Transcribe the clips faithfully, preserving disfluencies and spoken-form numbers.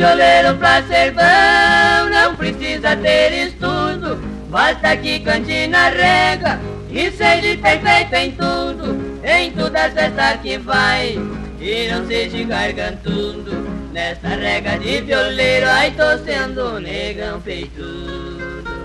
violeiro pra ser bom não precisa ter estudo, basta que cante na rega e seja perfeito em tudo, em toda festa que vai, e não seja gargantudo. Nesta rega de violeiro, ai tô sendo negão feitudo.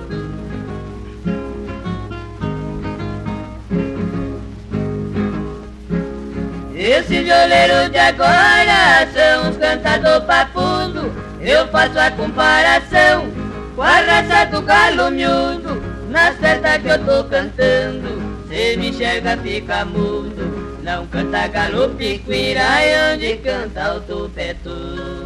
Esse violeiro de agora são uns cantador papudo. Eu faço a comparação com a raça do galo miúdo. Na festa que eu tô cantando, cê me enxerga, fica mudo. Não canta galo piquira, é onde canta o tupetudo.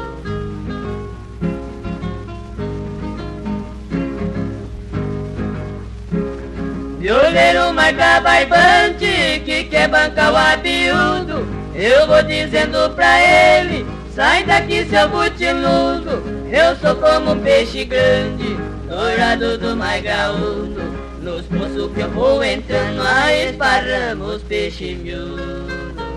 Violeiro marca barbante que quer bancar o abiúdo. Eu vou dizendo pra ele, sai daqui seu butiludo. Eu sou como um peixe grande, dourado do mais graúdo. Nos poços que eu vou entrando, aí esparramos peixe miúdo.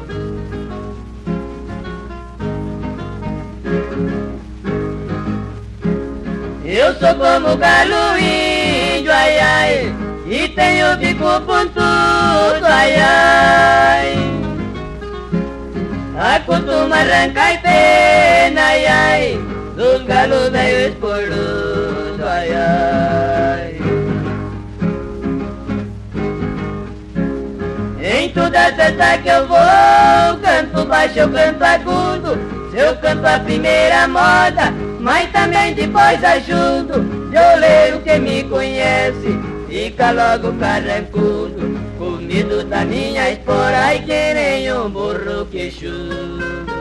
Eu sou como galo índio, ai ai, e tenho bico pontudo, ai ai. Acostuma arrancar pena, ai ai, dos galos velhos esporudo, ai ai. Em toda festa que eu vou, canto baixo, eu canto agudo. Se eu canto a primeira moda, mas também depois ajudo. Violeiro que me conhece fica logo carrancudo, com medo da minha espora, ai que nem um burro queixudo.